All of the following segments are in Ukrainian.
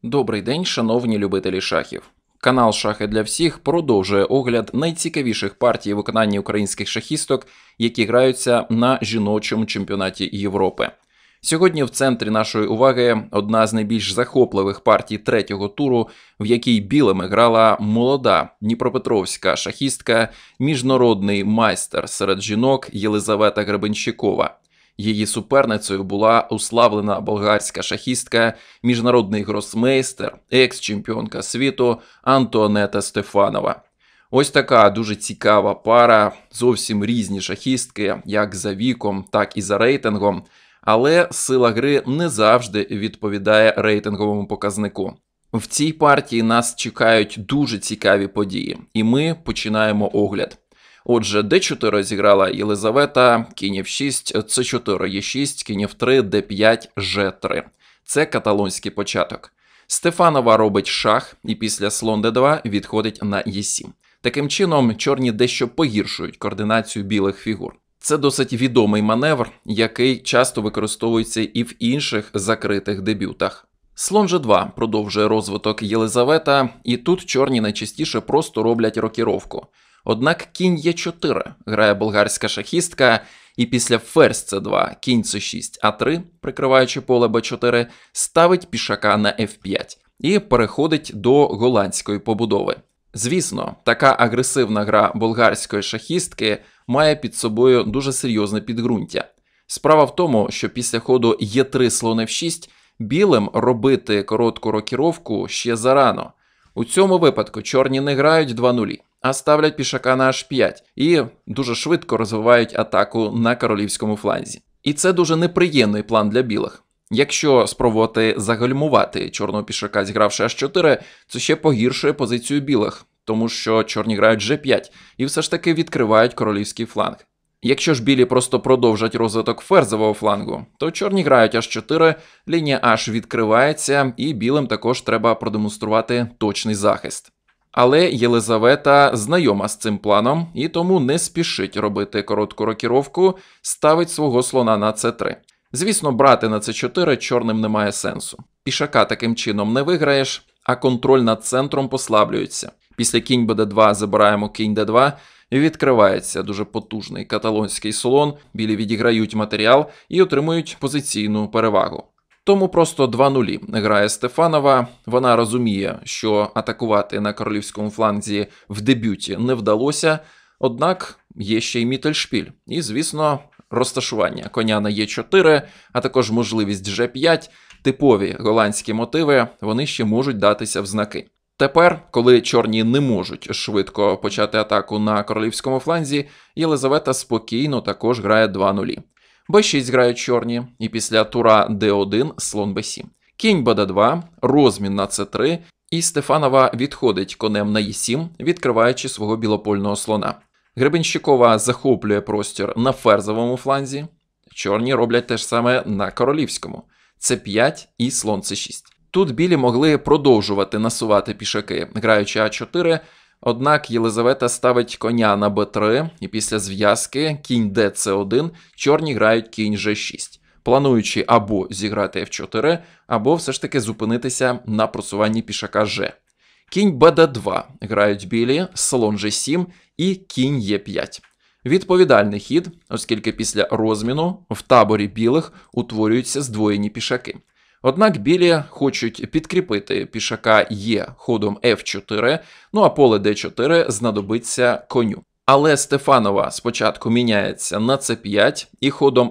Добрий день, шановні любителі шахів. Канал «Шахи для всіх» продовжує огляд найцікавіших партій виконання українських шахісток, які граються на жіночому чемпіонаті Європи. Сьогодні в центрі нашої уваги одна з найбільш захопливих партій третього туру, в якій білими грала молода дніпропетровська шахістка, міжнародний майстер серед жінок Єлизавета Гребенщикова. Її суперницею була уславлена болгарська шахістка, міжнародний гросмейстер, екс-чемпіонка світу Антуанета Стефанова. Ось така дуже цікава пара, зовсім різні шахістки, як за віком, так і за рейтингом, але сила гри не завжди відповідає рейтинговому показнику. В цій партії нас чекають дуже цікаві події, і ми починаємо огляд. Отже, d4 зіграла Єлизавета, кінь f6, c4, e6, кінь f3, d5, g3. Це каталонський початок. Стефанова робить шах і після слон d2 відходить на e7. Таким чином, чорні дещо погіршують координацію білих фігур. Це досить відомий маневр, який часто використовується і в інших закритих дебютах. Слон g2 продовжує розвиток Єлизавета, і тут чорні найчастіше просто роблять рокіровку. Однак кінь Е4 грає болгарська шахістка, і після ферзь С2, кінь С6, А3, прикриваючи поле Б4, ставить пішака на F5 і переходить до голландської побудови. Звісно, така агресивна гра болгарської шахістки має під собою дуже серйозне підґрунтя. Справа в тому, що після ходу Е3 слон F6 білим робити коротку рокіровку ще зарано. У цьому випадку чорні не грають 2-0. А ставлять пішака на h5 і дуже швидко розвивають атаку на королівському фланзі. І це дуже неприємний план для білих. Якщо спробувати загальмувати чорного пішака, зігравши h4, це ще погіршує позицію білих, тому що чорні грають g5 і все ж таки відкривають королівський фланг. Якщо ж білі просто продовжать розвиток ферзового флангу, то чорні грають h4, лінія h відкривається і білим також треба продемонструвати точний захист. Але Єлизавета знайома з цим планом і тому не спішить робити коротку рокіровку, ставить свого слона на c3. Звісно, брати на c4 чорним немає сенсу. Пішака таким чином не виграєш, а контроль над центром послаблюється. Після кінь bd2 забираємо кінь d2, відкривається дуже потужний каталонський слон, білі відіграють матеріал і отримують позиційну перевагу. Тому просто 2-0 грає Стефанова, вона розуміє, що атакувати на королівському фланзі в дебюті не вдалося, однак є ще й міттельшпіль. І, звісно, розташування коня на Е4, а також можливість G5, типові голландські мотиви, вони ще можуть датися в знаки. Тепер, коли чорні не можуть швидко почати атаку на королівському фланзі, Єлизавета спокійно також грає 2-0. Б6 грають чорні, і після тура d1 слон b7. Кінь bd2, розмін на c3, і Стефанова відходить конем на e7, відкриваючи свого білопольного слона. Гребенщикова захоплює простір на ферзовому фланзі, чорні роблять те ж саме на королівському. c5 і слон c6. Тут білі могли продовжувати насувати пішаки, граючи а4, однак Єлизавета ставить коня на b3, і після зв'язки кінь dc1 чорні грають кінь g6, плануючи або зіграти f4, або все ж таки зупинитися на просуванні пішака g. Кінь bd2 грають білі, слон g7 і кінь e5. Відповідальний хід, оскільки після розміну в таборі білих утворюються здвоєні пішаки. Однак білі хочуть підкріпити пішака Е ходом F4, ну а поле D4 знадобиться коню. Але Стефанова спочатку міняється на C5 і ходом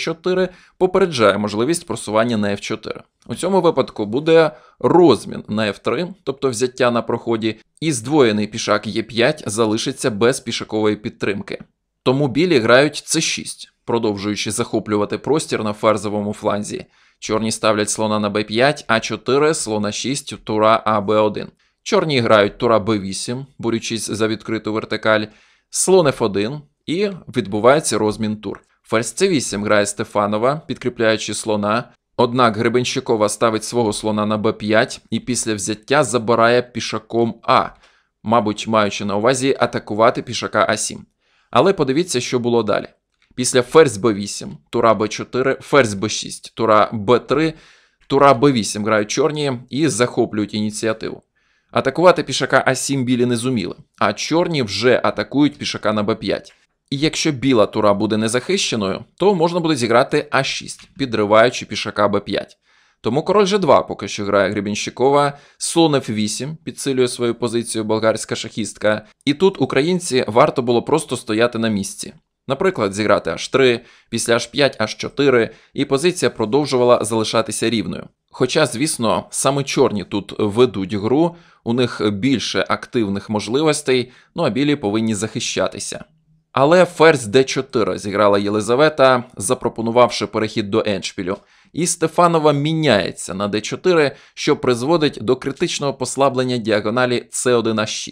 G4 попереджає можливість просування на F4. У цьому випадку буде розмін на F3, тобто взяття на проході, і здвоєний пішак Е5 залишиться без пішакової підтримки. Тому білі грають C6, продовжуючи захоплювати простір на ферзовому фланзі. Чорні ставлять слона на b5, а4, слона 6, тура аб1. Чорні грають тура b8, борючись за відкриту вертикаль, слон f1 і відбувається розмін тур. Ферзь c8 грає Стефанова, підкріпляючи слона, однак Гребенщикова ставить свого слона на b5 і після взяття забирає пішаком А, мабуть, маючи на увазі атакувати пішака а7. Але подивіться, що було далі. Після ферзь b8, тура b4, ферзь b6, тура b3, Тура Б8 грають чорні і захоплюють ініціативу. Атакувати пішака А7 білі не зуміли, а чорні вже атакують пішака на Б5. І якщо біла тура буде незахищеною, то можна буде зіграти А6, підриваючи пішака Б5. Тому король Ж2 поки що грає Гребенщикова, слон Ф8 підсилює свою позицію болгарська шахістка. І тут українці варто було просто стояти на місці. Наприклад, зіграти H3, після H5, H4, і позиція продовжувала залишатися рівною. Хоча, звісно, саме чорні тут ведуть гру, у них більше активних можливостей, ну а білі повинні захищатися. Але ферзь d4 зіграла Єлизавета, запропонувавши перехід до ендшпілю. І Стефанова міняється на d4, що призводить до критичного послаблення діагоналі c1h6,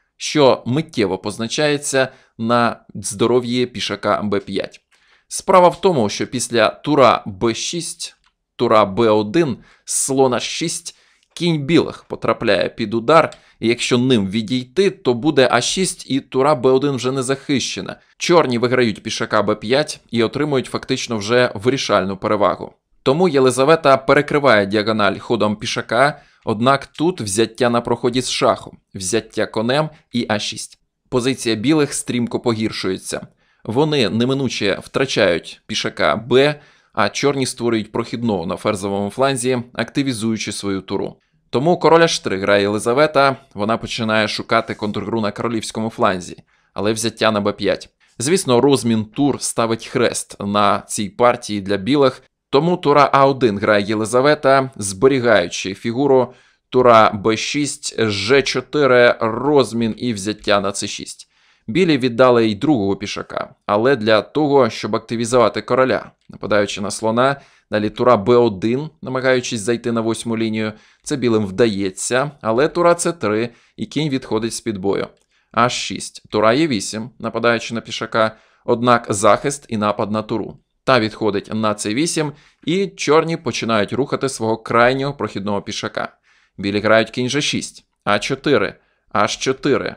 що миттєво позначається на здоров'ї пішака b5. Справа в тому, що після тура b6, тура b1, слон h6, кінь білих потрапляє під удар, і якщо ним відійти, то буде А6 і тура Б1 вже не захищена. Чорні виграють пішака Б5 і отримують фактично вже вирішальну перевагу. Тому Єлизавета перекриває діагональ ходом пішака, однак тут взяття на проході з шахом, взяття конем і А6. Позиція білих стрімко погіршується. Вони неминуче втрачають пішака Б, а чорні створюють прохідного на ферзовому фланзі, активізуючи свою туру. Тому король H3 грає Єлизавета, вона починає шукати контргру на королівському фланзі, але взяття на Б5. Звісно, розмін тур ставить хрест на цій партії для білих, тому тура А1 грає Єлизавета, зберігаючи фігуру, тура Б6, Ж4, розмін і взяття на С6. Білі віддали й другого пішака, але для того, щоб активізувати короля, нападаючи на слона, далі тура Б1, намагаючись зайти на 8-му лінію, це білим вдається, але тура С3 і кінь відходить з-під бою. H6, тура Е8, нападаючи на пішака, однак захист і напад на туру. Та відходить на С8, і чорні починають рухати свого крайнього прохідного пішака. Білі грають кінь Ж6, А4, H4,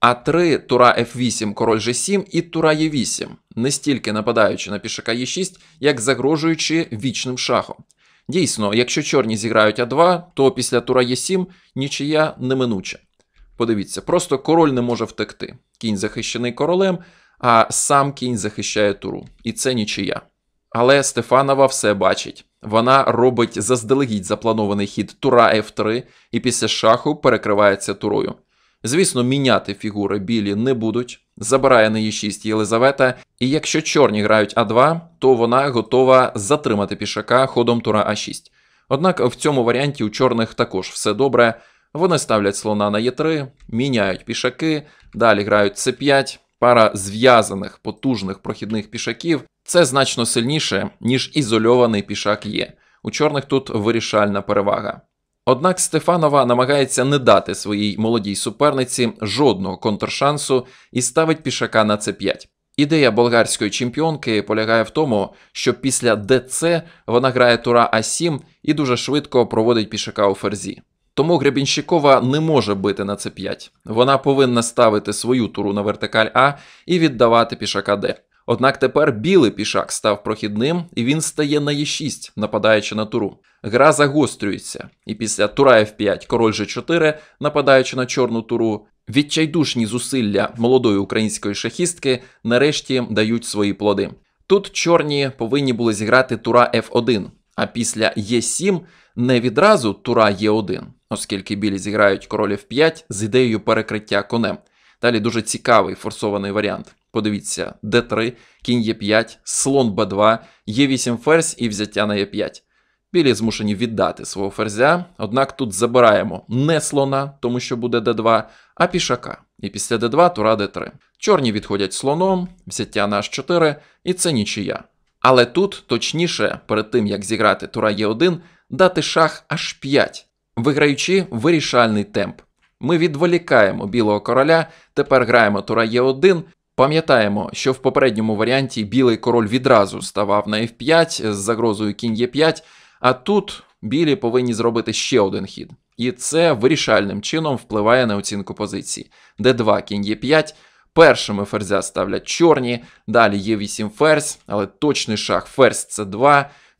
А3, тура Ф8, король Ж7 і тура Е8, не стільки нападаючи на пішака Е6, як загрожуючи вічним шахом. Дійсно, якщо чорні зіграють А2, то після тура Е7 нічия неминуча. Подивіться, просто король не може втекти. Кінь захищений королем, а сам кінь захищає туру. І це нічия. Але Стефанова все бачить. Вона робить заздалегідь запланований хід тура Ф3 і після шаху перекривається турою. Звісно, міняти фігури білі не будуть, забирає на Е6 Єлизавета, і якщо чорні грають А2, то вона готова затримати пішака ходом тура А6. Однак в цьому варіанті у чорних також все добре, вони ставлять слона на Е3, міняють пішаки, далі грають С5, пара зв'язаних потужних прохідних пішаків, це значно сильніше, ніж ізольований пішак Є. У чорних тут вирішальна перевага. Однак Стефанова намагається не дати своїй молодій суперниці жодного контршансу і ставить пішака на С5. Ідея болгарської чемпіонки полягає в тому, що після ДЦ вона грає тура А7 і дуже швидко проводить пішака у ферзі. Тому Гребенщикова не може бити на С5. Вона повинна ставити свою туру на вертикаль А і віддавати пішака Д. Однак тепер білий пішак став прохідним, і він стає на Е6, нападаючи на туру. Гра загострюється, і після тура F5, король G4, нападаючи на чорну туру, відчайдушні зусилля молодої української шахістки нарешті дають свої плоди. Тут чорні повинні були зіграти тура F1, а після Е7 не відразу тура Е1, оскільки білі зіграють король F5 з ідеєю перекриття конем. Далі дуже цікавий форсований варіант. Подивіться, Д3, кінь Е5, слон Б2, Е8 ферзь і взяття на Е5. Білі змушені віддати свого ферзя, однак тут забираємо не слона, тому що буде Д2, а пішака. І після Д2 тура Д3. Чорні відходять слоном, взяття на H4, і це нічия. Але тут точніше, перед тим як зіграти тура Е1, дати шах H5, виграючи вирішальний темп. Ми відволікаємо білого короля, тепер граємо тура Е1, пам'ятаємо, що в попередньому варіанті білий король відразу ставав на F5 з загрозою кінь Е5, а тут білі повинні зробити ще один хід. І це вирішальним чином впливає на оцінку позиції. Д2, кінь Е5, першими ферзя ставлять чорні, далі Е8 ферзь, але точний шах ферзь С2,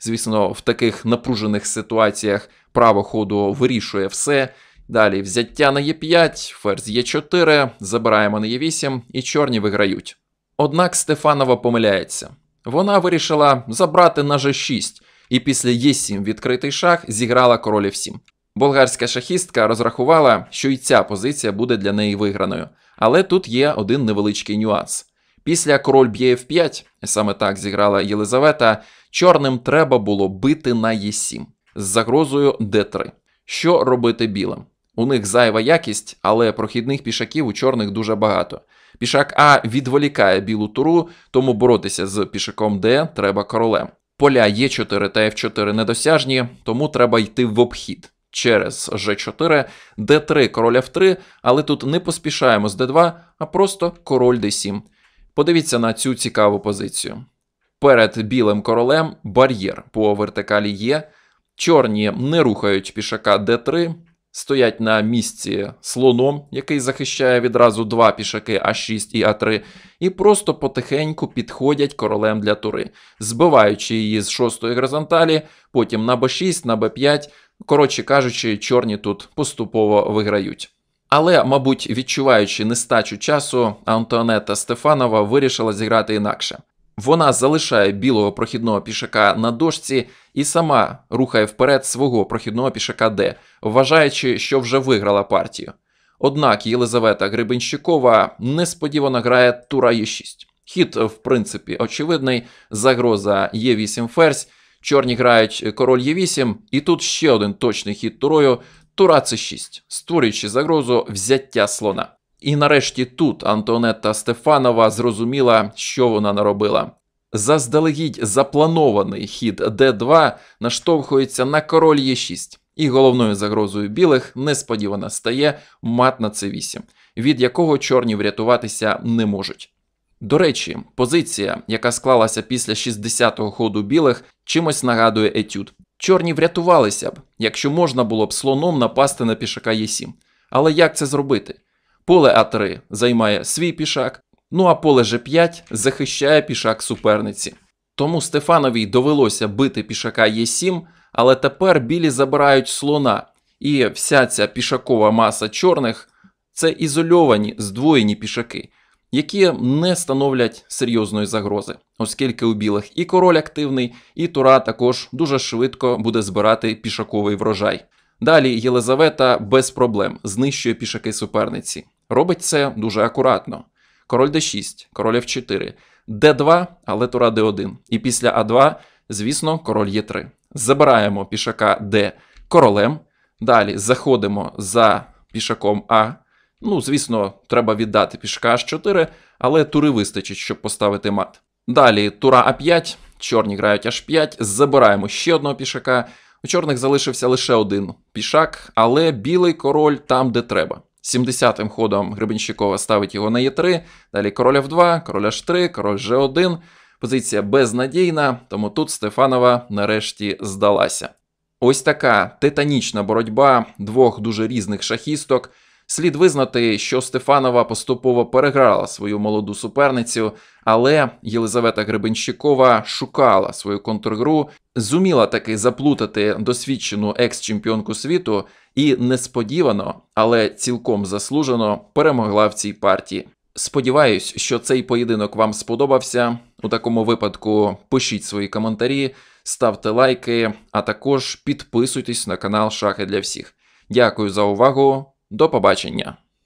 Звісно, в таких напружених ситуаціях право ходу вирішує все. Далі взяття на Е5, ферзь Е4, забираємо на Е8 і чорні виграють. Однак Стефанова помиляється. Вона вирішила забрати на Ж6 і після Е7 відкритий шах зіграла король F7. Болгарська шахістка розрахувала, що і ця позиція буде для неї виграною. Але тут є один невеличкий нюанс. Після король б'є F5, саме так зіграла Єлизавета, чорним треба було бити на Е7 з загрозою Д3. Що робити білим? У них зайва якість, але прохідних пішаків у чорних дуже багато. Пішак А відволікає білу туру, тому боротися з пішаком Д треба королем. Поля Е4 та Ф4 недосяжні, тому треба йти в обхід. Через Ж4, Д3, король Ф3, але тут не поспішаємо з Д2, а просто король Д7. Подивіться на цю цікаву позицію. Перед білим королем бар'єр по вертикалі є, чорні не рухають пішака Д3, стоять на місці слоном, який захищає відразу два пішаки А6 і А3, і просто потихеньку підходять королем для тури, збиваючи її з шостої горизонталі, потім на Б6, на Б5, коротше кажучи, чорні тут поступово виграють. Але, мабуть, відчуваючи нестачу часу, Антуанетта Стефанова вирішила зіграти інакше. Вона залишає білого прохідного пішака на дошці і сама рухає вперед свого прохідного пішака Д, вважаючи, що вже виграла партію. Однак Єлизавета Гребенщикова несподівано грає тура Е6. Хід, в принципі, очевидний, загроза Е8 ферзь, чорні грають король Е8, і тут ще один точний хід турою, тура С6, створюючи загрозу взяття слона. І нарешті тут Антуанетта Стефанова зрозуміла, що вона наробила. Заздалегідь запланований хід Д2 наштовхується на король Е6. І головною загрозою білих несподівано стає мат на С8, від якого чорні врятуватися не можуть. До речі, позиція, яка склалася після 60-го ходу білих, чимось нагадує етюд. Чорні врятувалися б, якщо можна було б слоном напасти на пішака Е7. Але як це зробити? Поле А3 займає свій пішак, ну а поле Ж5 захищає пішак суперниці. Тому Стефановій довелося бити пішака Е7, але тепер білі забирають слона, і вся ця пішакова маса чорних – це ізольовані, здвоєні пішаки, які не становлять серйозної загрози, оскільки у білих і король активний, і тура також дуже швидко буде збирати пішаковий врожай. Далі Єлизавета без проблем знищує пішаки суперниці. Робить це дуже акуратно. Король d6, король f4, d2, але тура d1. І після а2, звісно, король e3. Забираємо пішака d королем. Далі заходимо за пішаком А. Ну, звісно, треба віддати пішака H4, але тури вистачить, щоб поставити мат. Далі тура А5, чорні грають H5, забираємо ще одного пішака. У чорних залишився лише один пішак, але білий король там, де треба. 70-м ходом Гребенщикова ставить його на Е3, далі король F2, король H3, король G1. Позиція безнадійна, тому тут Стефанова нарешті здалася. Ось така титанічна боротьба двох дуже різних шахісток. Слід визнати, що Стефанова поступово переграла свою молоду суперницю, але Єлизавета Гребенщикова шукала свою контргру, зуміла таки заплутати досвідчену екс-чемпіонку світу і несподівано, але цілком заслужено перемогла в цій партії. Сподіваюсь, що цей поєдинок вам сподобався. У такому випадку пишіть свої коментарі, ставте лайки, а також підписуйтесь на канал Шахи для всіх. Дякую за увагу, до побачення!